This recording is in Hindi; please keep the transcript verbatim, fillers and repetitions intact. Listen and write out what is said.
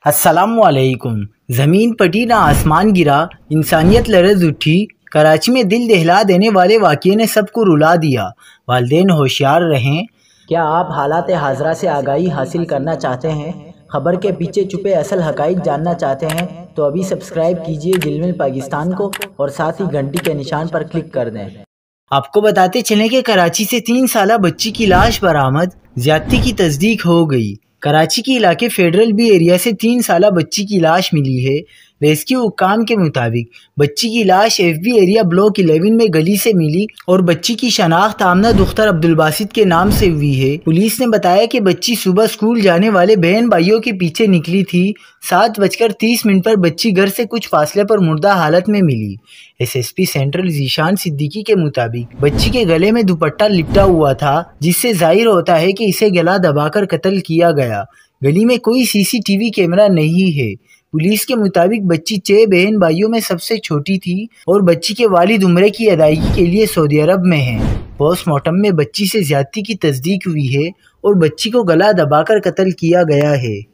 अस्सलामुअलैकुम। ज़मीन पटी ना आसमान गिरा, इंसानियत लरज़ उठी। कराची में दिल दहला देने वाले वाक़ये ने सबको रुला दिया। वालिदैन होशियार रहें। क्या आप हालात हाज़रा से आगाही हासिल करना चाहते हैं? खबर के पीछे छुपे असल हक़ाइक़ जानना चाहते हैं तो अभी सब्सक्राइब कीजिए दिलमिल पाकिस्तान को और साथ ही घंटी के निशान पर क्लिक कर दें। आपको बताते चलें कि कराची से तीन साला बच्ची की लाश बरामद, ज्यादती की तस्दीक हो गई। कराची के इलाके फेडरल बी एरिया से तीन साला बच्ची की लाश मिली है। रेस्क्यू हुक्काम के मुताबिक बच्ची की लाश F B area block eleven में गली से मिली और बच्ची की शनाख्त आमना दुख्तर अब्दुल बासित के नाम से हुई है। पुलिस ने बताया कि बच्ची सुबह स्कूल जाने वाले बहन भाइयों के पीछे निकली थी। सात बजकर तीस मिनट पर बच्ची घर से कुछ फासले पर मुर्दा हालत में मिली। S S P central Zeeshan Siddiqui के मुताबिक बच्ची के गले में दुपट्टा लिपटा हुआ था, जिससे जाहिर होता है कि इसे गला दबाकर कत्ल किया गया। गली में कोई C C T V camera नहीं है। पुलिस के मुताबिक बच्ची छह बहन भाइयों में सबसे छोटी थी और बच्ची के वालिद उम्रे की अदायगी के लिए सऊदी अरब में हैं। पोस्टमार्टम में बच्ची से ज्यादती की तस्दीक हुई है और बच्ची को गला दबाकर कत्ल किया गया है।